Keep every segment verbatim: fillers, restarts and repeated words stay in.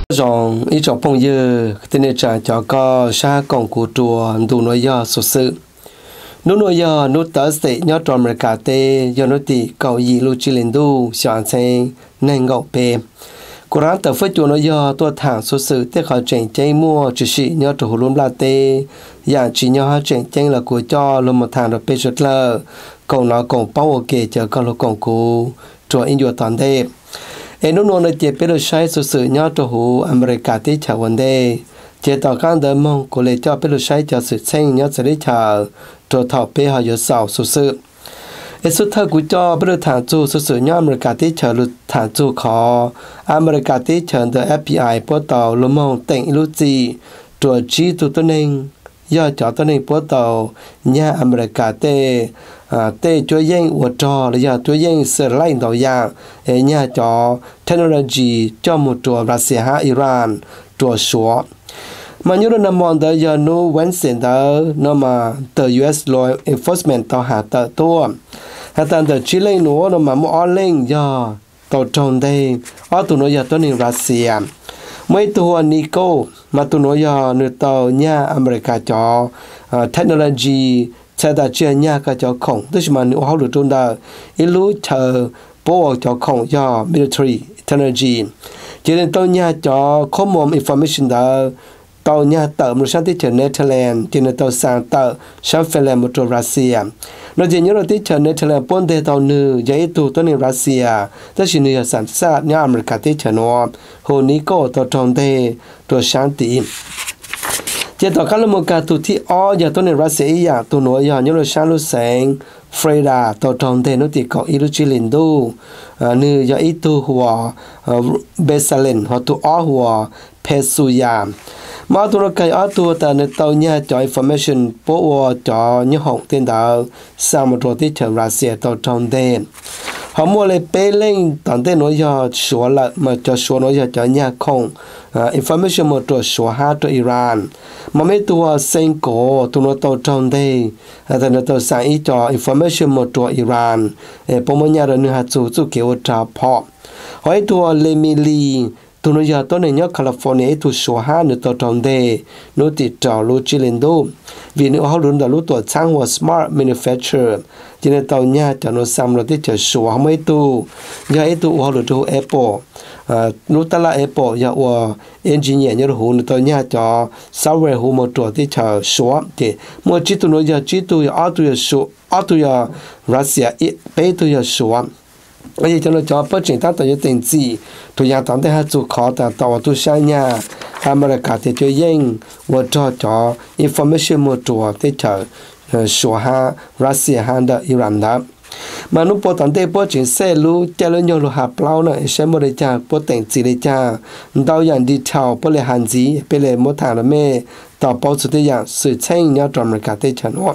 rằng ý trong phong dơ tên này trả cho có xa còn của chùa đủ nói do số sự nó nói do nó tới sẽ nhớ trong mọi cả tê do nó thì cầu gì lưu chi lên đu chọn xem nên ngọc bề cô rắn tập phết chùa nói do tôi thẳng số sự tiếc họ chuyển chơi mua chỉ sĩ nhớ trong hồ luôn là tê dạng chỉ nhớ họ chuyển chơi là của cho luôn một thằng được bê xuất lờ còn nó còn bao ok chờ con nó còn của chùa in chùa toàn thế em nó nói là bây giờ sai sự sự nhớ cho hồ America tí chào vấn đề chế tạo các đợt mong cô lấy cho bây giờ sai cho sự sinh nhớ sẽ đi chờ cho thọ bây giờ giờ sau sự sự em xuất thân của cho bây giờ thằng chú sự sự nhớ America tí chờ lúc thằng chú khó America tí chờ từ ép bê i bắt đầu lúc mong tỉnh lúc gì cho chỉ tụi tôi nên do cho tôi nên bắt đầu nhà America tê à tê cho dân của trò là giờ cho dân sự lại đầu dạng nhà cho technology cho một chỗ Russia Iran chỗ số mà như là nằm mòn tới giờ nó vẫn xịn đó nó mà từ u ét law enforcement tàu hạ tờ tua hạ tờ từ Chile nữa nó mà mua lên giờ tàu tròn đây ở tụi nó giờ tôi nên Russia mấy tụi Nico mà tụi nó giờ nó tàu nhà America cho technology sẽ đã chia nhà cái cho khổng tức là nếu họ được trôn đó ít lúc chờ bộ cho khổng cho military technology cho nên tôi nhà cho common information đó tàu nhà tờ một sáng tiết Netherlands cho nên tàu sang tờ sang Finland một chỗ Russia nó chỉ nhớ là tiết Netherlands bốn đề tàu nữ giấy tù tôi nên Russia tức là nữ sản xuất nhà America tiết nó hồ ní cổ tàu tròn đề tàu sáng tí chế tạo các loại cá tụ thi ó giờ tôi nên Russia giờ tôi nói giờ như là sáng lúc sáng Freda tàu tròn thế nó thì có ít lúc chỉ lên đu như giờ ít tu hòa Besalen hoặc tu ó hòa Pesuya mà tôi nói cái ó tu ta nên tàu nhà cho information bộ cho những họng tên đạo sao mà rồi thì chờ Russia tàu tròn thế họ mua lại bê lên tận thế nói giờ số là mà cho số nói giờ cho nhà không information một chỗ số hai cho Iran mà mấy tụi sinh cổ tụi nó tàu trong đây thì nó tàu sang ít cho information một chỗ Iran bộ mấy nhà rồi nữa hạt chú chú kiểu trả phọ hỏi tụi Lemili tụi nó giờ tôi này nhớ California tụi số hai nữa tàu trong đây nó thì trả lô chỉ lên đâu vì nó họ luôn là lúc tụi sang hoa smart manufacturer cho nên tàu nhà cho nó xăm rồi thì trả số mấy tụi giờ ấy tụi họ được tụi Apple nút ta là Apple giờ của engineer như là hồ tôi nhà cho software hồ một chỗ thì chờ số thì một chỉ tụi nó giờ chỉ tụi ở tụi số ở tụi Russia bây tụi số bây giờ cho nó cho phát triển ta tụi tiền gì tụi nhà tao để hai tụi khó ta tao tụi sang nhà America thì cho dân và cho cho information một chỗ thì chờ số ha Russia ha đó Iran đó mà lúc bộ tận đây bộ chuyện xe lu cho nó nhiều lu hạt plau này sẽ mua được cha bộ tiền gì được cha đào dạng đi chào bộ lệ hàng gì bộ lệ một thằng là mẹ tàu bao số tiền sự tranh nhau trong một cái chân nó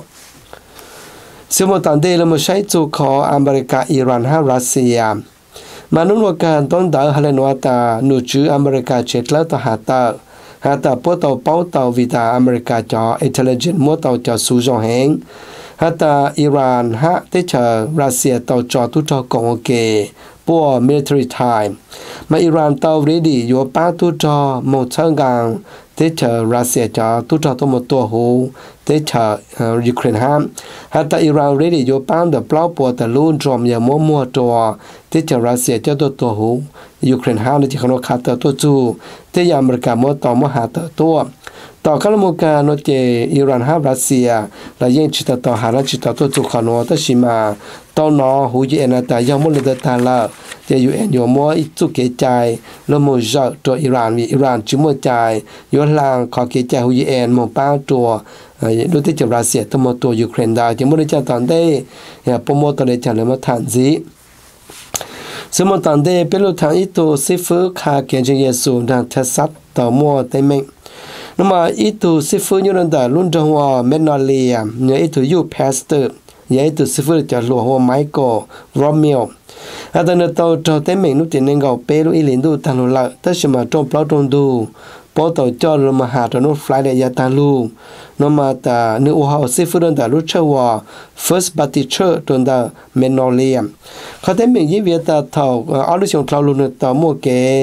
sự một tận đây là một sai chủ khó America Iran ha Russia mà lúc nào cả tông đỡ hay là nói ta nụ chữ America chết lỡ ta hạt ta hạt ta bộ tàu bao tàu vì ta America cho intelligent mua tàu cho sử dụng hàng hata Iran ha te cha Russia tàu cho tu cho công ok po military time mà Iran tàu ready yo pa tu cho một tháng gang te cha Russia cho tu cho to một tổ hồ te cha Ukraine ha hata Iran ready yo pa the plow po the loan drum ya mo mo to te cha Russia cho to tổ hồ Ukraine ha ni chỉ không khát to chu te ya America mo to mo ha toต่อขั้นมุกาโนเจอิหร่านฮับรัสเซียและยังจิตต่อหาราจิตต่อจุขานอตชิมาตอนนอหูเย็นแต่ยังมุลเดตาลาจะอยู่เอ็นอยู่มัวอิจุเกใจแล้วมัวเจาะตัวอิหร่านมีอิหร่านจิมัวใจย้อนหลังขอเกใจหูเย็นมัวป้าตัวดูที่จะรัสเซียตัวมัวตัวยูเครนได้จิมัวได้จะตอนได้อย่าปมัวตัวได้จะเลยมาฐานจีสมมติตอนได้เป็นลูกทางอิตัวซิฟคาเกณฑ์เยซูดังเทสัตต่อมัวได้ไหม那么一度师傅有人的论证话没哪里呀？也一度有 pastor， 也一度师傅叫罗和 Michael Romeo。啊，但是到到对面路点能够背路一年度单路了，但是嘛中不了中度，报道叫了嘛下头路 fly 的也单路，那么的你我好师傅人的路车话 First Baptist Church 人的没哪里呀？เขา对面一边的头，啊，路上头路呢到莫给。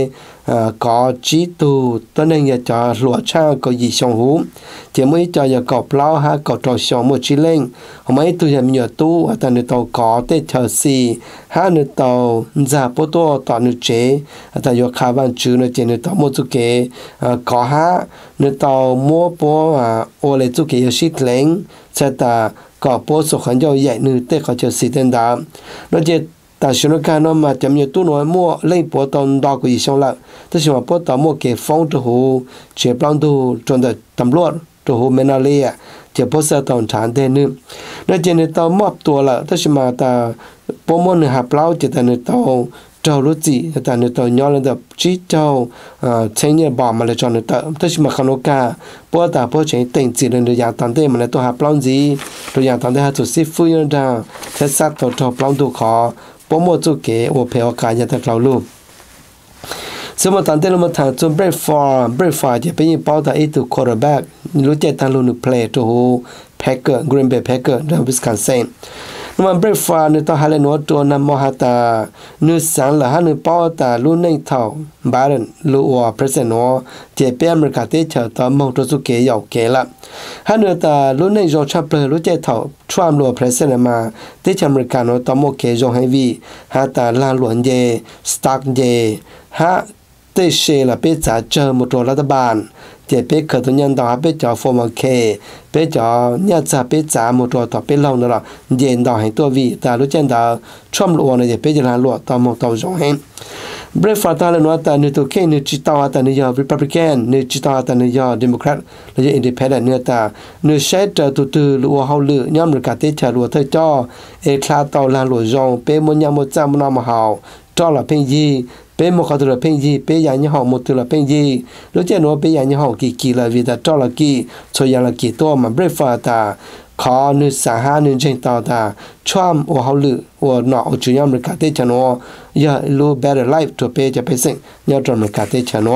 có chỉ tu tôi nên giờ cho lúa cha có gì xong hú chỉ mới cho giờ cọp lao ha cọp trò xong một chỉ lên hôm ấy tôi giờ nhiều tu tại nơi tàu có tết chờ xì ha nơi tàu giả bố tô tàu nơi chế tại giờ khá văn chữ nơi chế nơi tàu mua chút kế có ha nơi tàu mua bố ô lệ chút kế shit lên sẽ ta có bố số khẩn giao dạy nơi tết có chờ xì tên đó nó chếแต่ฉันก็นำมาจำอยู่ตัวน้อยมั่วเล่นปวดตอนดอกกุยช่องละแต่ฉันว่าปวดตอนมั่วเก็บฟองตัวหูเจ็บปล้องตัวจนแต่ตำรวจตัวหูเมนาเลียเจ็บปวดเสียตอนฐานเดนึแล้วเจนตอนมอบตัวละแต่ฉันมาแต่ปมมันหับเล่าเจแต่ในตอนเจ้ารู้จีแต่ในตอนย้อนแล้วแต่ชี้เจ้าเชนเนี่ยบอกมาเลยจนในตอนแต่ฉันมาขนกาปวดแต่ปวดเชนเต็งจีเลยอย่างตอนเต้มันเลยตัวหับเล่าจีตัวอย่างตอนเต้หาจุดซิฟุ้ยนั่นจ้าเทสัตตัวตัวปล้องตัวขอปมจุเกอว่าเพลกายจะเราลูกสมมติตอนที่เรามาถามจนเบรฟอร์เบรฟอร์จะเป็นยังเป้าแต่อีตัวคอร์แบ็กรู้ใจทางลูกเพลย์ตัวแพ็กเกอร์กรีนเบย์แพ็กเกอร์ในวิสคอนซินนั่นมันเบรฟอร์ในตอนฮาเลนวัตัวนำมหาตาเนื้อสังหรือฮานื้อเป้าแต่ลูกในเท่าบาร์นลูกว่าเพรสเซนต์เจ็บเป็นอเมริกาเตเชอร์ตอนมองตัวสุเกยาวเกละฮานื้อแต่ลูกในโจชับเปลือรู้ใจเท่าทรัมป์ลูกเพรสเซนต์มาเตเชอร์อเมริกาโนตอนโมเกยงให้วีฮาแต่ลานหลวงเยสตาร์กเยฮะเตเชล่ะเป็นจ่าเจอมุตัวรัฐบาลเจ็บเป็นขตุยันต่อเป็นจ่าฟอร์มเคเป็นจ่าเนี่ยจะเป็นจ่ามุตัวต่อเป็นเล่านั่นแหละเย็นต่อให้ตัววีแต่รู้จักต่อทรัมป์ลูกเนี่ยเป็นจะลานหลวงต่อมองต่อจงให้เบรฟาร์ตาเลนว่าแต่ในตัวเคในจิตตาแต่ในยอริพับลิกันในจิตตาแต่ในยอเดโมแครตและยังอินดิเพนเดนต์เนี่ยแต่ในเชตตัวตัวลัวเขาเลือย่อมริกาเตชลัวเธอจ่อเอคลาตอลานลัวจงเป็นมันยังมันจำมันเอามาหาจ่อละเพ่งยีเป็นมขตัวละเพ่งยีเป็นอย่างยี่ห้อหมดตัวละเพ่งยีรู้จักหนูเป็นอย่างยี่ห้อกี่กี่ละวิดาจ่อละกี่ช่วยอย่างละกี่ตัวมันเบรฟาร์ตาขอหนึ่งสาหาหนึ่งเจนต่อตาชอบว่าเขาลือว่าหนอจุยอมริกาเตชนวอย่ารู้ better life ตัวเปจะไปสิ่งยอดจอมริกาเตชนว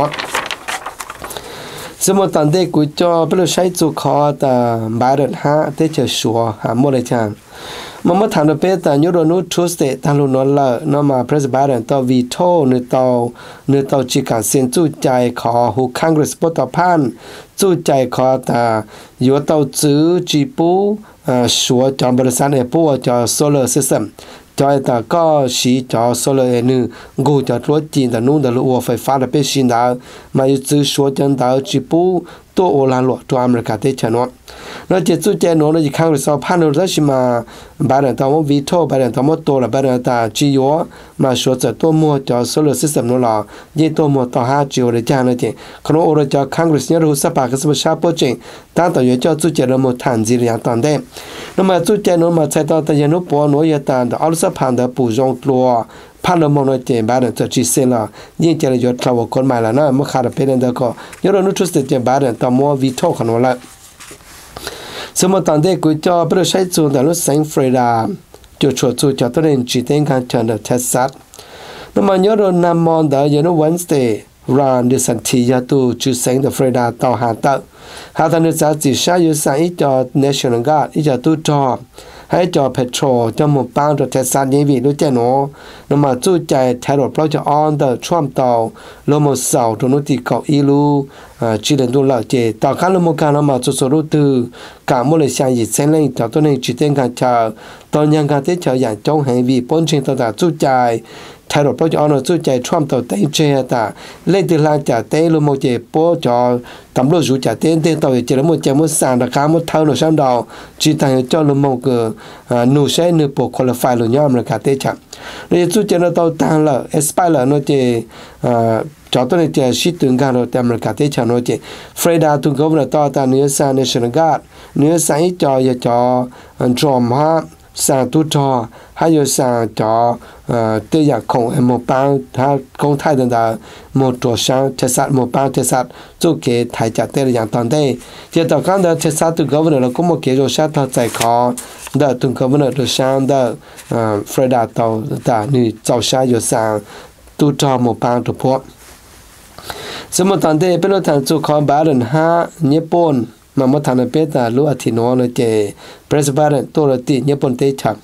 สมมติตอนเด็กกูจะเป็นใช้จุขอแต่บาร์ดฮะเตชชัวหาโมเลจังมันมาถามเราเป็นแต่ยุโรนูทูสเตทางลุนนละน้องมาเพรสบาร์ดต่อวีโต้เนื้อต่อเนื้อต่อจิการเซ็นจู่ใจขอหูคอนเกรสปตพันจู่ใจขอแต่อยู่ต่อจื้อจีปูชัวจอมบริษัทเอปูจอโซลาร์ซิสเต็มจอยแต่ก็สีจอโซลาร์เอนึกูจะรถจีนแต่นู้นแต่รู้ว่าไฟฟ้าแต่เป็นสินดามาอยู่จื้อชัวจันดาวจีปูตัวโอลานหลวงตัวอเมริกาเตชนวแล้วเจ้าจู่ใจนู้นเราจะข้างรถสอบพันเราจะชิมาบาร์ดต่อมาวีโต้บาร์ดต่อมาตัวละบาร์ดต่อจีโอมาชัวจะตัวมัวจอโซลาร์ซิสเต็มนู้นละยี่ตัวมัวต่อห้าจีโอเลยจ้านะเจ้ขณะโอเราจะข้างรถเนี่ยรู้สับปะก็สมัชชาโปรเจกต์ตั้งแต่อยู่เจ้าจู่ใจเราหมดฐานจีเรียงตอนเด็กนั่นมาจู่ใจนู้นมาใช้ต่อแต่ยันนู้นปวนู้นยันตอนแต่เอาสับพันแต่ปู่จงตัวพันละมองเราเจบาร์ดจะจีเซลละยิ่งเจริญยศเราคนใหม่ละนะเมื่อขาดเป็นเด็กก็ยอดนุชุสเตจบาร์ดต่อมัววีโต้ขนมละสมมติตอนเด็กกูจะเปิดใช้จูนแต่รู้เสียงฟรีดาจุดชดจูจะต้องเรียนจีเต็งการจันทร์เทสซัตนั่นมันยอดนำมองแต่ยันวันสเตย์รันดิสันทียาตูจุดเสียงแต่ฟรีดาต่อหาตักหาตันดิสันจีชาอยู่สั่งอีจอ National Guard อีจอตู้จอให้จอเพโตรจมูกปังตัวเทสซันยี่วิรู้ใจหนูนั่นมาจู่ใจแทรดเพราะจะออนเดอร์ช่วงต่อลมเสาตัวนุติเกาอีลูจีเดนดูละเจต่อการลมการนั่นมาจุดสุดตือกางมุเลยเสียงยิ่งเส้นเล่งจากตัวนี้จีเต็งการเจอตอนยังการเตะเจออย่างจงให้วีปนเชิงต่อจากจู่ใจแทรดเพราะจะออนจู่ใจช่วงต่อเตะเจตาเล่นที่ลานจากเตะลมเจโปจอตำรวจจู่จากเต้นเต้นต่อเจริญมุเจมุสานราคามุเท่าหนุ่มช่างดาวจีตังเจ้าลมเกอหนูใช้เนื้อปกคนละฝ่ายหลุดย่อมราคาเตะจับเราจะจู่ใจเราต่อตังละเอสไปละโนเจจอตัวนี้จะชิดถึงการเราแต่อเมริกาเตะชโนเจเฟรดาตุงก็วันต่อตาเนื้อสานเนชั่นการ์ดเนื้อสานจอยจอจอมฮะสานตุจอ还有上叫呃对呀空还没帮他公太的的没做上特色没帮特色做给台家对了样当地接到刚的特色都搞不了了，como que就下他在考的都搞不了就上的呃弗雷达到的你早下有上都找没帮突破สมมติตอนเด็กเป็นรถถังจุคอบาร์นฮะญี่ปุ่นมาเมื่อทางเป็นแต่รู้อธิโนนเจเพรสบาร์นตัวรถติญี่ปุ่นเตชับ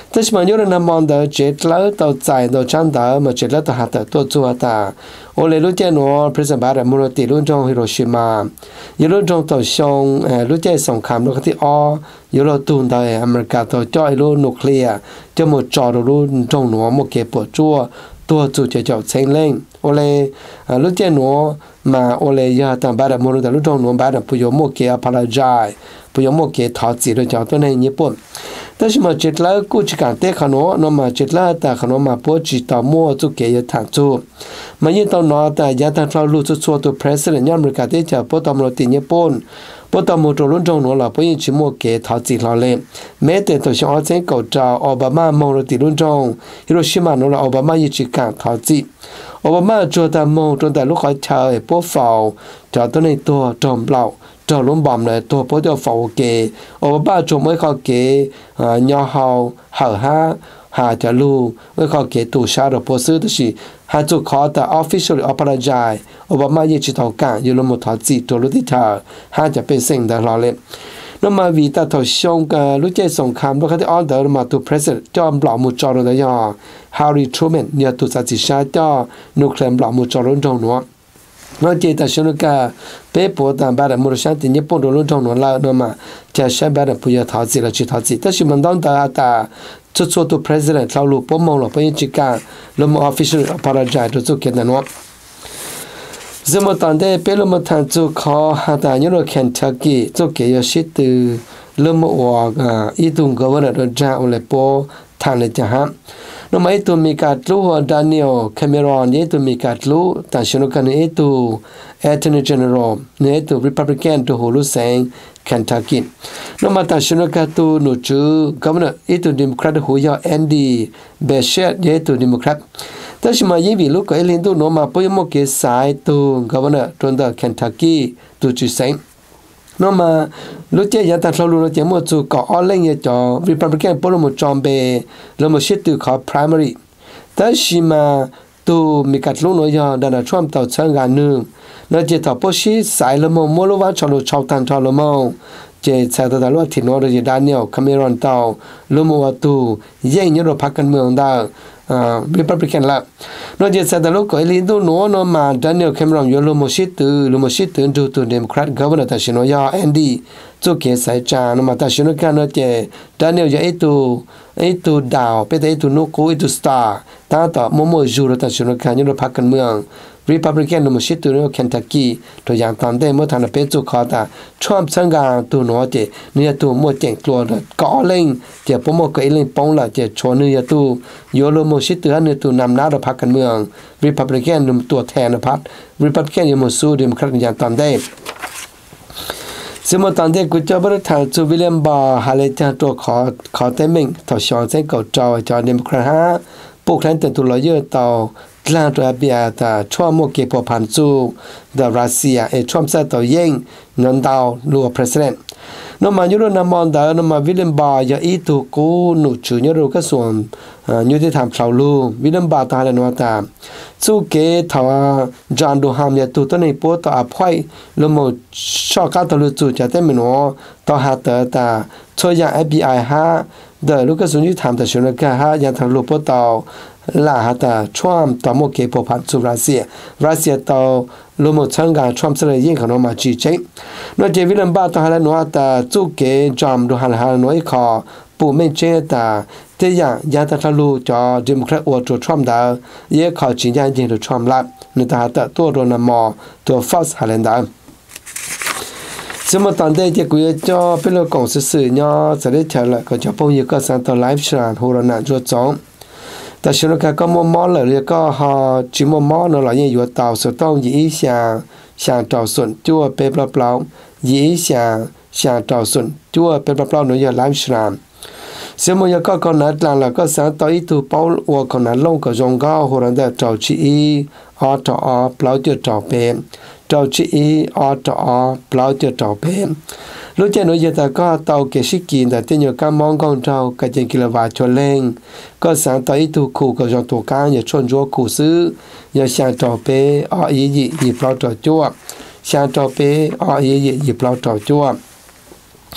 แต่สมัยยุคนั้นมองเดอเจ็ดแล้วต่อใจต่อจันเดอมาเจ็ดแล้วต่อหาแต่ตัวจัวตาโอเลรู้ใจหนูพระสัมบาร์มูลติรุ่นจงฮิโรชิมายุรุ่นจงต่อชงเอ่อรู้ใจสงครามโลกที่อ้อยุโรตุนได้อเมริกาต่อจ่อยรุ่นนิวเคลียร์จะหมดจอรุ่นจงหนูหมดเก็บปวดจัวตัวจู่จะเจ้าเชงเล่งโอเลรู้ใจหนูมาโอเลยาต่างบาร์มูลแต่รุ่นจงหนูบาร์ปุยโมเกอพาราจายปุยโมเกถอดจีด้วยเจ้าตัวในญี่ปุ่นแต่สมัยเจ็ดแล้วกูจะการเตะขนมนมาเจ็ดแล้วแต่ขนมมาปวดจีต่อมัวจุกเกยทางจูมายิ่งตอนนอแต่ยาทางเราลู่จุดชัวตัวเพรสเซนย้อนบริการเตะจากปวดตอมโรติญี่ปุ่นปวดตอมโตัวรุ่นจงหนูเราปยิ่งชิมัวเกถอดจีเราเล่แม้แต่ตัวชาวเซนเก่าเจ้าอบามามองโรติรุ่นจงฮิโรชิมาหนูเราอบามายิ่งจีการถอดจีอบามาจวดแต่มองจนแต่ลูกคอยเชยปวดเฝ้าจากตัวในตัวจอมเปล่าจอล้มบอมเลยตัวพวกเจ้าฝ่าเกออบบ้าจมไม่เข้าเกอ่ายาเฮาเห่าฮาหาจะลูไม่เข้าเกตูชาดโพซื้อตัวสิหาจุดขอแต่ official apologize อบบ้ายิ่งจิตเอาการยูโรมถอดจิตตัวรู้ที่เธอหาจะเป็นสิ่งใดรอเล่นมาวีตาถอดชงกับรู้ใจสงครามด้วยที่ออเดอร์มาตัว president จอมปล่อยมุจอร์ได้ยอ Harry Truman เนี่ยตัวสัตย์ชาจ้านุเคลมปล่อยมุจอร์จงหนัวนอกจากชนุกาเป๊ะปวดตามบ้านมุรชันที่ญี่ปุ่นโดนลุ่นจงหนุนละนมาจะใช้บ้านผู้ยาท้าจิละจิท้าจิแต่ชิมันต้องตาตาชุดชุดตัว president เราลูกป้อมมองหลอกไปยังจิกาลม official apologize ตัวจุกเกินนัวสมัยตอนเด็กเป็นลมทางจุกขอหาตายุโรปเคนทักกี้จุกเกียชิตลมอวกอีตุงกวนรจ้าอุเลโปทางเลยจ้าฮะนมาเอตุมีการรู้ว่าดานิเอลแคเมรอนเอตุมีการรู้แต่ชนุกันเอตุเอเทนเจเนอรัลเนตุริพับลิกันตัวฮูลุเซงเคนทักกี้นมาแต่ชนุกันตัวนูจูกัมเนเอตุดิมครัตหูยาแอนดี้เบเชตเอตุดิมครัตแต่สมัยยี่วิลูกก็เอลินตัวนมาปุยโมเกสายตัวกัมเนตรงเดอเคนทักกี้ตัวจูเซงนมาลูกเจียนตัดเราลูกเจียมจูก็ออลเลงยจอริพับลิกันปลมจอมเบลมชิตตัวเขา primary แต่ชิมาตัวมีการลุ้นน้อยดันทรัมป์ต่อเชิงการนึงนั่นจะต่อพอชีสายลมมอลวันชอลชาวตันชอลมเจสายตลอดที่นอร์จะดานิเอลคาเมรอนต่อลมวัตุยังยุโรปพักกันเมืองได้อ่าริพับลิกันละนั่นจะสายตลอดก็เอลินดูโน่นมาดานิเอลคาเมรอนยลมชิตตัวลมชิตตัวดูตัวเดโมแครตกัฟเวอร์นอร์แต่ชิโนยาแอนดี้จุกเกสายจานมาแต่ชิโนกันนั่นจะดานิเอลจะไอตัวไอตัวดาวเป็นไอตัวนุกูไอตัวสตาร์ตาต่อโมโมจูรแต่ชิโนกันยุโรปพักกันเมืองริพับลิกันลมชิตตัวเคนทักกี้ตัวอย่างตอนเดเมื่อทางเป็นจุกขอตาทรัมป์สังกัดตัวน้อยเจเนี่ยตัวมั่วเจ๋งกลัวเลยก่อเล่งเจ้าพ่อมั่วก็เอลิงป้องละเจ้าชวนเนี่ยตัวโยโลโมชิตตัวเนี่ยตัวนำหน้าเราพักกันเมืองริพับลิกันนตัวแทนพักริพับลิกันยังมั่วสู้เดโมแครตอย่างตอนเดสมัยตอนเด็กกูจะบริทางจูวิลเลียมบาร์ฮาเลจันตัวขอขอเต็มมิ่งต่อชอนเส้นเก่าจอจอเดโมแครตฮะพวกนั้นแต่ตัวลอยเยอะต่อกลางตัวเบียตาช่วงโมเกปพันจูเดรัสเซียเอช่วงเซตตัวยิงนันดาวลัวประธานนมายุโรนามอนดานมาวิลเลมบาร์ยาอีตุกูนุจูยุโรก็ส่วนยุติธรรมชาวลูวิลเลมบาร์ตาเลนวตาสู้เกทว่าจานดูฮามยาตุตันในโปตอาพอยลมชอบการตลุจูจะเต็มหนัวต่อหาเตอตาช่วยยาเอฟบีไอฮะเดลูกสุนิธรรมแต่ชนกะฮะยังทางลูปตาลาฮัตาทรัมป์ต่อโมเกปพันจูรัสเซียรัสเซียต่อลมชังการทรัมป์เสนอยิ่งขนมมาจีเจนนเจวิลัมบาต่อฮาลนัวตาจูเกจอมดูฮัลฮาลนัวอีคอปูไม่เจตาเทียงยาตาทะลุจอเดโมแครตอวดทรัมป์ดาเย่ขอจีนยันยิงทรัมป์ลับนตาฮัตตัวโรนามอตัวฟอสฮาเลนดาสมัยตอนเด็กจะกุยจอเป็นโลกของสื่อเนาะจะได้เฉลยก็จะพงยึกก็สั่งต่อไลฟ์ชานโฮรนันจวดจงแต่ชนกันก็มอมอเลยก็ฮอจิมอมอเนาะหลังยังอยู่ต่อสุดต้องยี่เสียงเสียงต่อส่วนจั่วเป็นเปล่าๆยี่เสียงเสียงต่อส่วนจั่วเป็นเปล่าๆเนาะอย่าไลฟ์ชานสมัยก็คนนั้นหลังแล้วก็สั่งต่ออีตัวเป้าวัวคนนั้นลงก็จงก็โหรันได้เจ้าชีออต่อเปล่าจะเจ้าเป็นเจ้าชีออต่อเปล่าจะเจ้าเป็นรู้ใจหนูจะแต่ก็เตาเกชิกินแต่ที่อยู่การมองกองเจ้าก็จะกิโลวัตต์ชนเล่งก็สั่งต่ออีตัวคู่ก็จงตัวกลางอย่าชนจัวคู่ซื้ออย่าสั่งต่อเปออยี่ยี่ยี่เปล่าต่อจั่วสั่งต่อเปออยี่ยี่ยี่เปล่าต่อจั่ว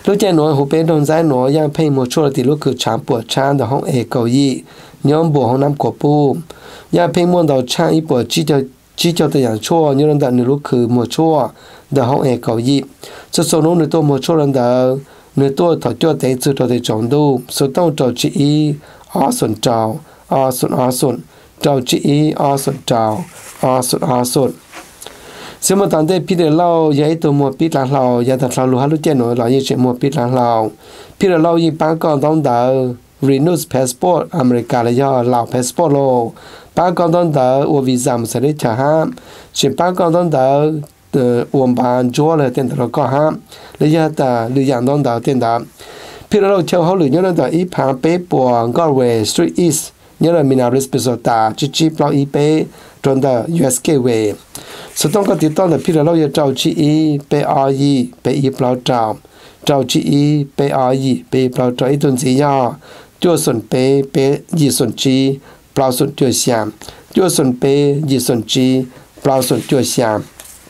lúc chơi nói hồ bên đồng giải nói yang pay một chỗ thì lúc cứ chạm bùa chan để hong e cầu yi nhóm bùa hong năm của pu yang pay muốn đầu chan ít bùa chỉ cho chỉ cho tôi yang chỗ như lần đầu nửa lúc cứ một chỗ để hong e cầu yi số số nó nửa tôi một chỗ lần đầu nửa tôi thọ cho tới từ thọ tới trồng đu số tông trồng chỉ ở xuân trào ở xuân ở xuân trào chỉ ở xuân trào ở xuân ở xuân xem một tante pi de lao ya itu mo pi la lao ya ta lao lu halu chen no la ye che mo pi la lao pi de lao yi pa kon dong da renew passport america la ya lao passport lo pa kon dong da o visa mo se le cha ha che pa kon dong da de won ban jo le ten da ko ha le ya ta lu yang dong da ten da pi de lao chao ho lu nyo da i pa pe po Galway Street East nhớ là Minneapolis Minnesota chỉ chỉ bao y pe trong đó u ét Gateway số đông có tiết tao là phi là lâu giờ trâu chỉ y pe r y pe y bao trâu trâu chỉ y pe r y pe bao trâu ít tuần gì nhá chúa xuân pe pe y xuân chi bao xuân chúa xiang chúa xuân pe y xuân chi bao xuân chúa xiang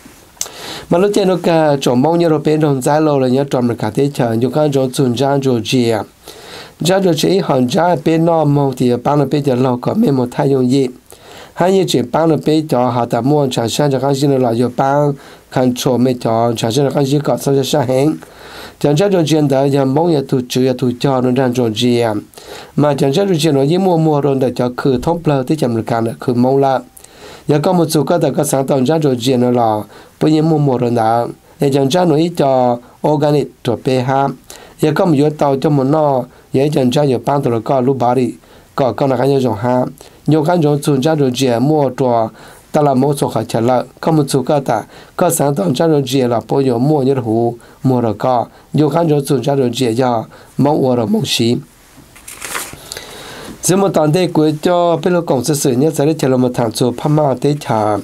mà lúc trên nó cả trồng mông như rồi pe đồng giải lâu là nhớ trồng được cả thế chờ nhiều cái trồng xuân giang trồng chia giá cho chị hàng giá bên nọ màu thì bán được bây giờ lâu có mấy một thay用gì hai như chỉ bán được bây giờ họ đã mua sản xuất cho các sinh là giờ bán khăn chỗ mấy cho sản xuất các sinh có sản xuất sản hàng chẳng chắc cho chuyện đó giờ mong giờ tụt chữ giờ tụt cho nó đang cho gì mà chẳng chắc cho chuyện nó như mua mua rồi để cho khử thông bờ tới chậm được cả được khử mong là giờ có một số cái đó có sáng tạo ra cho chuyện nó là bây giờ mua mua rồi đó để chẳng chắc nó ít cho organic cho pH giờ có một số tàu cho một nó giờ chẳng chắc giờ bán tụi có lúc bà đi có có là cái như ha nhiều cái giống chúng ta rồi chỉ mua cho ta là mua số khởi trở lại có một số cái ta có sáng tạo ra rồi chỉ là bao nhiêu mua như hú mua rồi có nhiều cái giống chúng ta rồi chỉ giờ mong mua rồi mong xí giờ một tuần đây cuối cho bên lô công sự sự nhất sẽ chờ một tháng số Pama tới chờ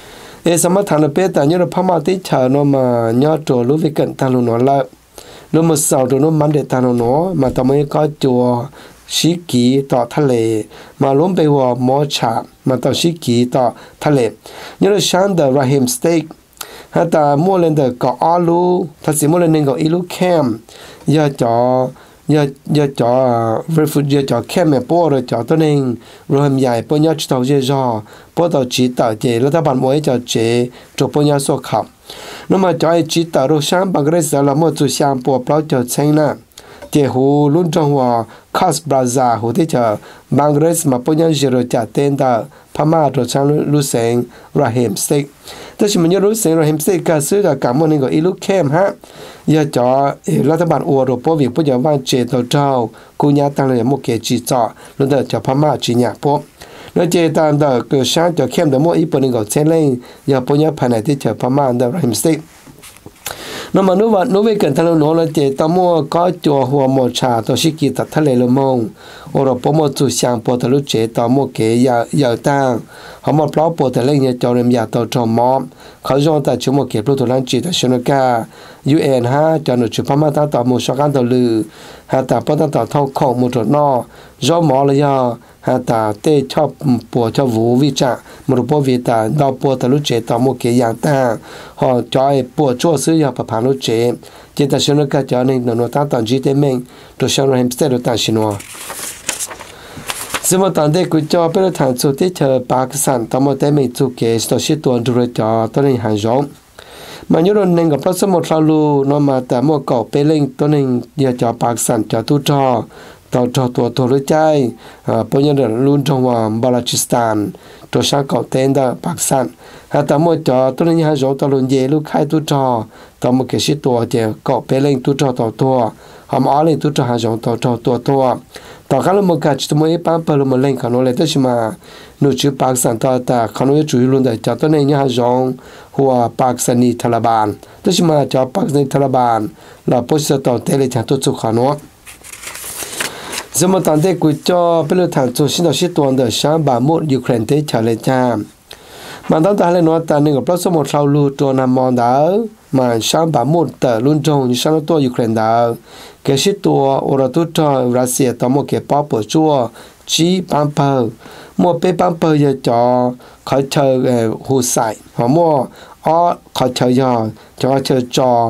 để sao mà tháng là biết tại như là Pama tới chờ nó mà nhớ trổ lúc về cận ta luôn nó lại lúc mà sau đó nó mang để ta nó mà tao mới có chùa sĩ kýต่อทะเลมาล้มไปหัวหมอฉามาต่อsĩ kýต่อทะเลนี่เราช่างเดอราฮิมสเต็กฮะแต่มัวเล่นเดอก็อาลูภาษีมัวเล่นหนึ่งก็อีลูแคมยาจ่อยายาจ่อเรฟูจีจ่อแคมแม่ปอเลยจ่อตัวนึงรวมใหญ่ปอยาจิตเอาเจจ่อปอต่อจีต่อเจแล้วถ้าบันมวยจ่อเจจบปอยาสวขับนั่นมาจ่อไอจีต่อเราช่างบางเรื่องเราหมดจุดช่างปอเปล่าจ่อเชงน่ะเจ้าหูลุ่นจังหวะคาสบราซาหูที่จะบางเรื่องมาปอยาเจรจ่าเต้นต่อพม่าตัวช่างลุเซงราฮิมสเต็กแต่ฉันมันยังรู้เสียงราฮิมสเต็กก็ซื้อจากการมันนึงก็อีลูกเข้มฮะยาจ่อรัฐบาลอวดพวกวิพากษ์ว่าเจตเจ้ากูยาตั้งเลยมุกเกจิจ่อแล้วเดี๋ยวจะพม่าจีนยาพบแล้วเจตามเดี๋ยวก็ช่างจะเข้มแต่มั่วอีปุ่นนึงก็เช่นเล่ยาปุญญาภายในที่จะพม่าเดี๋ยวราฮิมสเต็กนั่นมันนู้ว่านู้เวกันทะเลนู้แล้วเจตมั่วก็จัวหัวหมดชาตัวชิกิตัดทะเลละมงโอรปมจุช่างปวดทะลุเจตมั่วเกยยาวตั้งเขาหมดเพราะปวดทะเลเนี่ยจอเรียมยาตัวจอมอมเขาจงแต่ชั่วโมงเก็บรูตัวนั้นจีแต่ชนกายูเอ็นฮะจอหนุ่มชุบพม่าตั้งต่อมูชกันตัวลือฮะแต่พอตั้งต่อท้องของมูตัวนอจอมอเลยอ่ะฮะแต่เตะชอบปวดชอบวูวิจารมูรุปวิตาดาวปวดทะลุเจต่อมูเกยยางตั้งหอจอยปวดชั่วซื้อยาประพานุเจเจแต่ชนกาจอหนึ่งหนุ่มตั้งต่อจีเตเมงตัวชนเราเห็นสเตอร์ตั้งชินัวสมมติตอนเด็กกูจะเป็นทางสุดที่เธอปากสั่นตอนมาแต่ไม่จุกเกสต่อชิตัวดูเรจอตัวนี้หายจงมันยุโรปหนึ่งกับพระสมุทรลูนอมาแต่เมื่อเก่าเป็นเล่งตัวหนึ่งเดียจอปากสั่นจอตู้จอต่อจอตัวตัวรู้ใจปัญญาเดินลุนจังหวะบาลาชิสถานตัวช่างเก่าเต้นได้ปากสั่นแต่เมื่อจอตัวนี้หายจงตัวลุนเยลูกไข่ตู้จอต่อมาเกชิตัวเดียวเก่าเป็นเล่งตู้จอต่อตัวหอมอ้อเล่งตู้จอหายจงต่อจอตัวตัวต่อการลงมือการจิตมวยปั้นเปิดลงมาเล่นขนมเลยตัวชิมาหนูชื่อปากสันต่อแต่ขนมจะจุยลุนแต่จากตัวนี้ยังจงหัวปากสันนิทลบานตัวชิมาจากปากสันนิทลบานเราพูดสตอเตเลยจากตัวจุกขนมสมัยตอนเด็กกูจะเป็นเรื่องทางจุดสิ่งที่ตัวเดิมช่างบามุดยูเครนเตชาเลจามมันต้องการเล่นนวดแต่หนึ่งกับพระสมุทรเราลูตัวนำมองดาวมาช่างบามุดแต่รุ่นจงช่างตัวยูเครนดาวเกชิตัวโอราตุจอรัสเซียต่อมาเก็บป้อปจัวจีปัมเปอร์มัวเปปัมเปอร์ยจอเขาเชอหูใส่หัวมัวอ้อเขาเชยอจอเชอจอ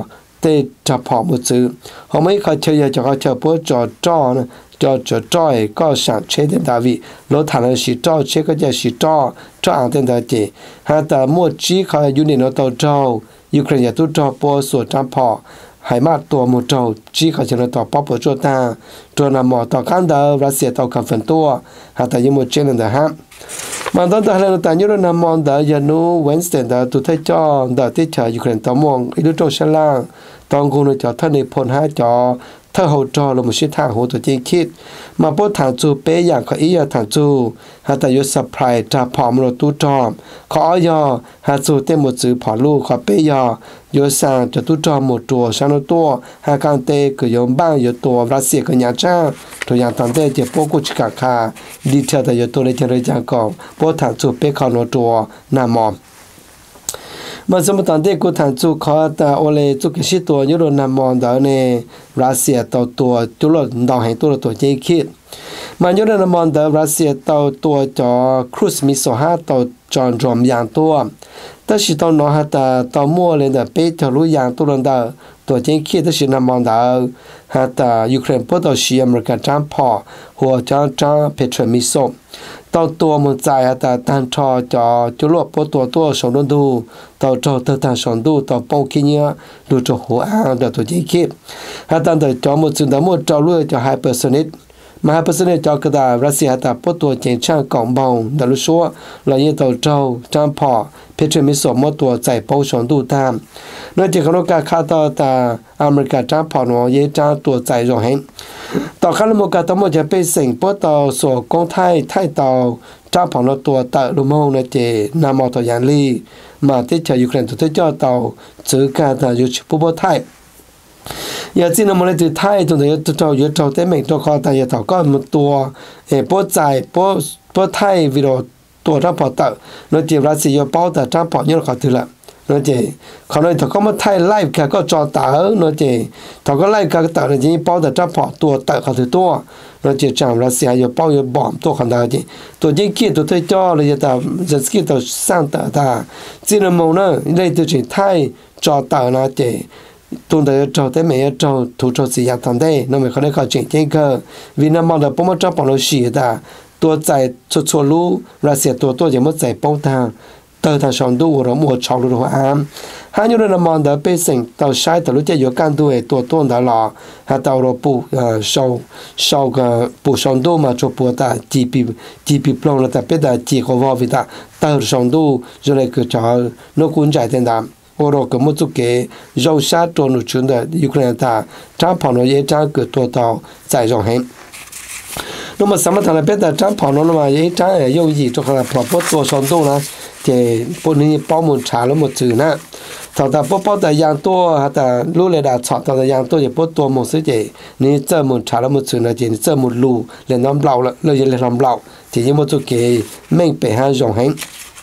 tê chập họ một chữ họ mấy khai chơi cho họ chơi bữa trò trò nữa cho cho trò có sản chế đến đại vị lỗ thằng là sĩ trò chế có chơi sĩ trò trò ăn đến đại chị hà ta mua chỉ khai unit nó tàu trâu Ukraine tu trò bữa sửa trăm họ hải mátตัวmột trâu chỉ khai cho nó tàu bắp bữa cho ta cho nằm mỏ tàu cán đầu Russia tàu cầm phần tua hà ta những một trên là ha mà当然了，但有人那么的，也努 Wednesday 的，都在叫的，在叫 Ukraine 到忙，一路做下来，当工呢叫他那盘下叫他好做了，没是他好做正คิดมาพอทางจูเป้อย่างเขาอีอย่างทางจูหาแต่ยศ supply จะพอมรตู้จอมเขาอ้อยหาจูเต็มหมดจือพอลูกเขาเป้ยอยศสั่งจะตู้จอมหมดตัวสานตัวหาการเตะก็ยอมบ้างยศตัวรัสเซียก็ยังจ้าตัวอย่างตอนเตะเจ็บพวกกุชกาคาดีเทลแต่ยศตัวเลยจะเลยจังก่อนพอทางจูเป้เขาหนตัวหน้ามอมมันสมตอนเด็กกูทางจูเขาแต่โอเลจูกิชิตัวยุโรนามอนดาวเนรัสเซียตัวตัวจุลดาวแห่งตัวตัวเจคิดมันยุโรนามอนดาวรัสเซียตัวตัวจอครูสมิโซฮาตัวจอนรวมอย่างตัวแต่สิตัวน้องฮะแต่ตัวมัวเลยแต่เป๊ะจะรู้อย่างตัวนั้นดาวตัวเจคิดแต่สินามอนดาวฮะแต่ยูเครนพวกตัวชีอเมริกันจ้างพอหัวจ้างจ้างเพโตรมิโซตัวตัวมันใจแต่ตันทอจอจุลปตัวตัวสองดูตัวจอตัวตันสองดูตัวป้องขี้เนื้อดูจอหัวอ่างตัวตัวจีคิดถ้าตันตัวจอมันจึงแต่หมดจอเลือดจอไฮเปอร์โซนิตมาไฮเปอร์โซนิตจอกระดาษรัสเซียแต่พวกตัวเจนช่างกล่องบองแต่รู้ชัวเราเนี่ยตัวเจ้าจ้างพอเพชรมิสมมตัวใจป้องสองดูตามนอกจากขนมกาคาต่อแต่อเมริกาจ้างพอหนูเย่จ้างตัวใจรองเห็นต่อขั้นละโมกาทั้งหมดจะเป็นสิ่งพวกต่อส่วนกองไทยไทยต่อจ้างพอหนูตัวตะลุมงในเจนามอตัวยันลีมาที่ชาวยูเครนตัวที่เจ้าต่อซื้อการต่อยุชผู้บไทยอยากจีนมันเลยจะไทยตัวเดียวตัวเจ้าอยู่เจ้าเต็มเหม่งตัวคอแต่อยากต่อก็มันตัวเออพวกใจพวกพวกไทยวิโรตัวจ้างพอต่อนเจรัสเซียเป้าแต่จ้างพอเนี่ยเขาถือละnó chỉ còn nói thằng có một thay live cả có cho tớ nó chỉ thằng có live cả tớ là chỉ bao được chấp họ tua tớ họ thứ tua nó chỉ chẳng là xe giờ bao giờ bỏ tua không được chứ tôi chỉ kia tôi thấy cho là giờ tớ giờ kia tớ sang tớ ta chỉ là màu nữa đây tôi chỉ thay cho tớ nó chỉ tôi đã cho tới mấy cho thủ cho gì ya thằng đây nó mới có thể có chuyện trên cơ vì nó mong là bao nhiêu chấp họ nó xì ta tua chạy cho cho lú là xe tua tua chỉ mất chạy bao ta tờ thằng sòng đu rồi mua cháo rồi ham hai người làm món đó bê sinh tàu sai tàu lúc chạy vô can đu ấy tua tuôn đó là hai tàu rồi bù sau sau cái bù sòng đu mà cho bù ta chỉ bị chỉ bị plong là ta biết ta chỉ có vào vì ta tàu sòng đu rồi lại cứ cho nó cũng chạy đến đó rồi cái một chút cái rau sát cho nó chuyển đó Ukraine ta trang phẳng nó dễ trang cứ tua tàu chạy rồi hết nó mà sáng thằng này biết là trang phẳng nó mà dễ trang ở đâu gì cho cái là phổ tua sòng đu là thì bọn này bao một trả nó một chữ nè thằng ta bao bao tại giang tua hay ta lú lại đã chọn thằng ta giang tua thì bao tua một số gì này chơi một trả nó một chữ là chỉ chơi một lù lên năm lậu là lời lên năm lậu thì như một số cái mình bị hai dòng hết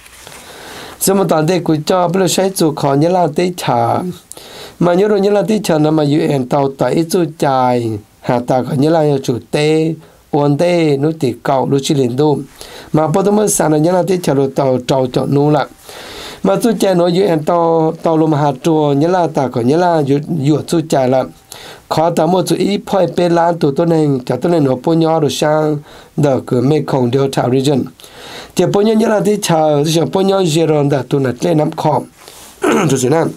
xong một tuần đây cũng cho bây giờ sẽ chụp khó nhớ là tí trả mà nhớ rồi nhớ là tí trả nó mà u en tàu tại chụp dài hà ta có nhớ là chụp tê ổn tê nó thì cầu nó chỉ lên đôm mà bắt đầu mới sáng là nhớ là tí trả rồi tàu tàu chọn nung lại mà chụp dài nó u en tàu tàu lùm hạt chùa nhớ là ta có nhớ là u u chụp dài là khó ta một chụp ít phơi bê lan tụ tôi này cho tôi này nó bao nhiêu rồi sang đợt cái mấy không điều tra region thì bao nhiêu nhớ là tí trả thì bao nhiêu zero đợt tôi này lên nắm khom tôi sẽ làm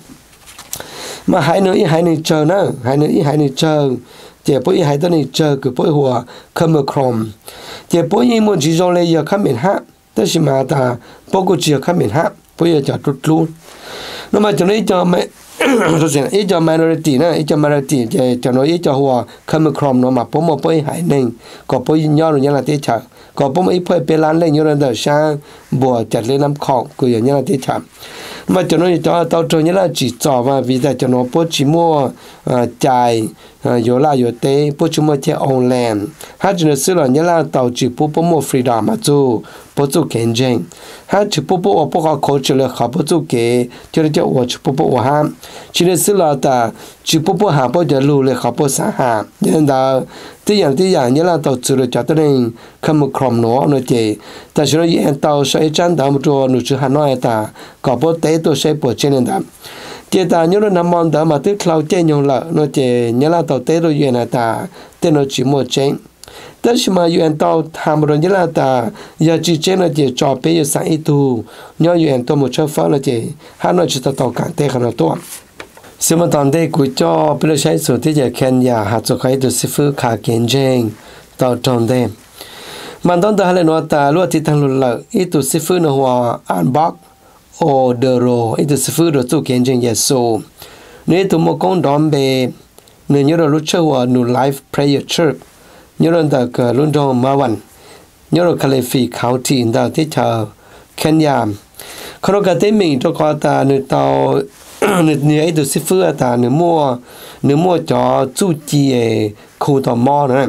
mà hai nữa hai nữa chờ nữa hai nữa hai nữa chờ thì bao nhiêu hai tôi này chờ cái bao nhiêu không được khom thì bao nhiêu một chỉ rồi giờ không miễn hạn tức là mà ta bao nhiêu chỉ không miễn hạn bao nhiêu cho tụt luôn nó mà cho nên cho mẹ tôi sẽ ít cho minority nữa ít cho minority thì cho nó ít cho hòa không được khom nó mà bao nhiêu bao nhiêu hai nên có bao nhiêu nhau rồi nhớ là tí trả có bao nhiêu phơi bê lan lên như là đời sang bùa chặt lên năm khom cứ như là tí trả mà cho nó cho tao cho như là chỉ trò và vì tại cho nó bố chỉ mua chạy rồi là rồi té bố chỉ mua theo online hát cho nó xưa là như là tao chỉ bố bố mua freedom mà chú bố chú kinh doanh hát chỉ bố bố bố họ khó chịu là khó bố chú kế cho nó cho họ chỉ bố bố ham chỉ là xưa là ta chỉ bố bố ham bố cho lù là khó bố sáng ham nên là tí dạng tí dạng như là tao chỉ là cho tao nên không một khom nó nó chỉ ta chỉ nói tao sẽ chán tao một chỗ nó chỉ hà nội ta có bố tế tôi sẽ bố trên nền đám chế ta nhớ nó mòn đó mà tức lâu chế nhau lợ nó chế nhớ là tàu tế rồi chuyện là ta tên nó chỉ một chế tất nhiên mà chuyện tàu tham rồi nhớ là ta giờ chỉ chế nó chế cho bé giờ sáng ít tu nhớ chuyện tàu một chỗ phá nó chế hai nó chỉ tàu tàu cản tế khăn nó to xem mà tàu tế của cho bây giờ sai số thế giờ Kenya hạt số cái được sư phụ khá kiến trình tàu tròn đêm mà tàu ta hay nó ta luôn thì thằng luôn lợ ít tu sư phụ nó hòa ăn bác o dero itu sefuru tu kenjeng yeso ne tu mo kong dombe ne nyoro lu chewa nu life prayer church nyoro da ka lundong mawan nyoro kalefi county da ti cha Kenya khoro ka te mi to ka ta ne tao ne ne itu sefu ta ne mo ne mo cho chu ji e khu to mo ne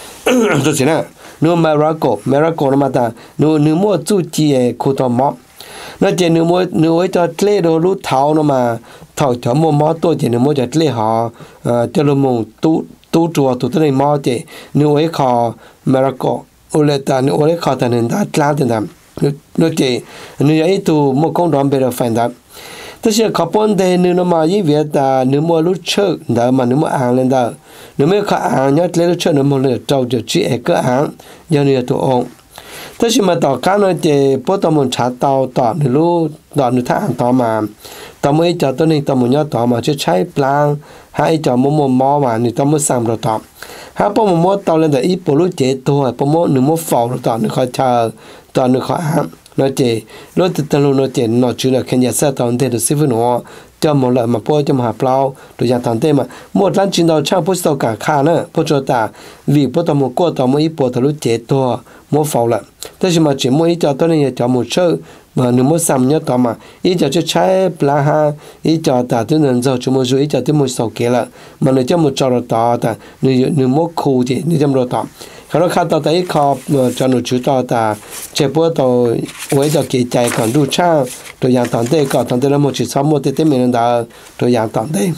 to sin na no miracle miracle ma ta no ne mo chu ji e khu to mo nó chỉ nếu mua nếu cho lê đồ lú tháo nó mà tháo cho mua mó tôi chỉ nếu mua cho lê họ cho nó mua tú tú chùa tú tới mó chỉ nếu ấy họ miracle ule ta nếu ấy họ ta nên đã làm thế nào nó chỉ nếu ấy tu mua công đoàn bây giờ phải đó tất nhiên họ bọn đây nếu nó mà như vậy ta nếu mua lú chơi đó mà nếu mua ăn lên đó nếu mua họ ăn nhớ lê lú chơi nếu mua lên trâu cho chị ấy cứ ăn giờ này tụi ông tất nhiên mà tao cá nó chỉ bố tao muốn trả tao tao nữa lu tao nữa thằng tao mà tao mới cho tao nên tao muốn nhớ tao mà chứ trái plan hay cho mua mua mò mà nữa tao mới làm rồi tao hay bố mua mò tao lên để ít bố lu chế thôi bố mua nữa mua phao rồi tao nữa khỏi chờ tao nữa khỏi ăn nó chỉ lúc từ từ lúc nó chỉ nó chỉ là khi nhà xe tao để được xí với nó cho một lần mà bố cho mà hạt lao rồi nhà tao để mà một lần chín đầu trang bố tao cả khá nữa bố cho ta vì bố tao mua qua tao mới ít bố tao lu chế thôi mua phao lại thế nhưng mà chỉ mua ít cho tôi nên cho một số mà nếu mua sắm nhớ tao mà ít cho cho trái lá ha ít cho ta tôi nên cho chúng mua ít cho tôi mua sầu kia là mà nếu cho một cho rồi tao ta nếu nếu mua khu thì nếu cho rồi tao kalau kata tadi kau jangan cuci ta cepat tau wei dah kita kan tu cang tu yang tante kau tante lama cuci sama tete minum dah tu yang tante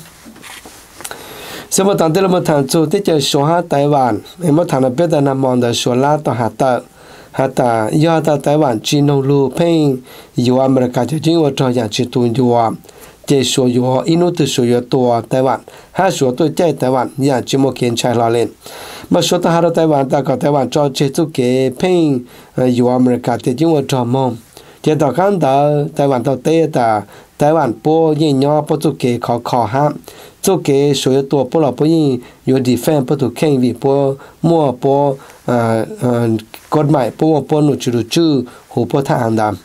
sebab tante lama tancu tete soha Taiwan emang tanah beda nama anda sola tu hata hata ya hata Taiwan Cina lu peng yuan mereka jadi orang yang citu yuan chỉ số yếu inu từ số yếu to Taiwan hai số tôi chạy Taiwan nhà chỉ một kiến chạy là lên mà số ta hai Taiwan ta có Taiwan cho chế tu kế pin yếu America thì chúng tôi cho mong chỉ tao看到Taiwan tao tây ta Taiwan po yên nhỏ po tu kế khó khó ha tu kế số yếu to po là po yên yếu defend po tu khen vì po mua poกฎหมายpo po nu chữ chữ hồ po thang đam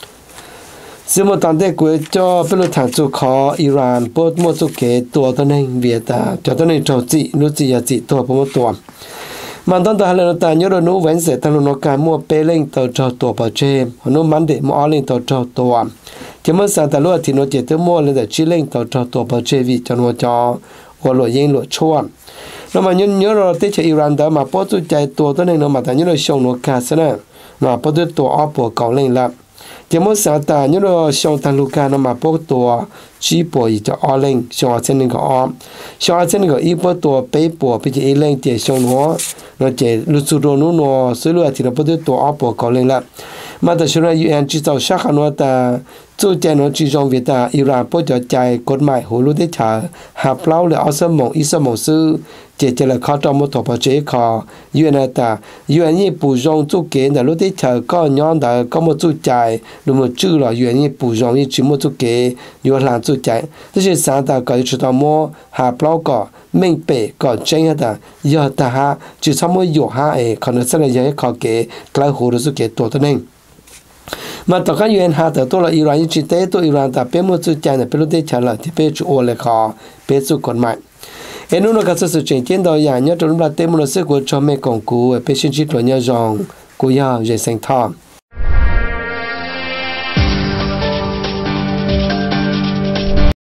xem một tận thế của cho bên lục thẳng chủ khó Iran bớt một số kếตัวตัวนึงเวียดาchoตัวนึงtrâu chị nuôi chị ya chịตัวmộtตัวมันตอนตัวเราแต่ยอดนู้เว้นเสร็จตอนนู้การมั่วเปเล่งตัวtrâuตัวปะเจมนู้มันเดมั่วเล่งตัวtrâuตัวจะเมื่อสันแต่รู้ที่นู้เจตัวมั่วเลยแต่ชี้เล่งตัวtrâuตัวปะเจวิจนว่าจอว่าหลวยิงหลวชั่วแล้วมันยันยอดเราที่จะอิรันเดอมาพอจุใจตัวตัวนึงเรามาแต่ยอดเราชงนู้กาซะนะมาพอจุตัวอ้อปวดเก่าเล่งละจะมั่วสันแต่ยอดเราชงทางลูกการมาพอตัวชี้ปวดจะอ้อเล่งชงเส้นนึงก็อ้อชงเส้นนึงก็อีพอตัวเป๊ะปวดไปจะอีเล่งเจชงหัวเราเจลุสุโรนุโนสุรุที่เราพอตัวอ้อปวดเก่าเล่งละมาแต่ช่วงยูเอ็นจีเจ้าชักขนวดแต่จู่ใจน้องจีจงเวียดาอิหร่านพอจะใจกฎหมายหูรู้ได้ฉาหาเปล่าเลยเอาสมองอีสมองซื้อเจเจเลยเขาจะมาถกปเจคอยูเอ็นแต่ยูเอ็นยี่ปูจงจู่เกณฑ์แต่รู้ได้ฉาก็ย้อนแต่ก็มาจู่ใจรู้มาจู่หรอยูเอ็นยี่ปูจงยี่จีมาจู่เกยูหลานจู่ใจที่是三大ก็จะต้องมาหาเปล่าก็ไม่เป๊ะก็เจ๊งแต่ยอดแต่หาจีสมมติอยู่หาเอคนนั้นจะยังเขาเกกลายหูรู้สึกเกตัวตัวนึงมาต่อกันยูเอ็นหาแต่ตัวละอิหร่านยิ่งจีเตตัวอิหร่านแต่เป็นมือจู่ใจเนี่ยเป็นรู้ได้ฉาละที่เป็นจู่โอเลยเขาเป็นจู่กฎหมายเอ็นนู้นก็จะสุดจริงจริงตัวอย่างเนี่ยจนเราเต็มมือเสือกูชอบไม่กงกูเป็นชิ้นชิ้นตัวเนี่ยจงกูยาวใหญ่เสียงทอง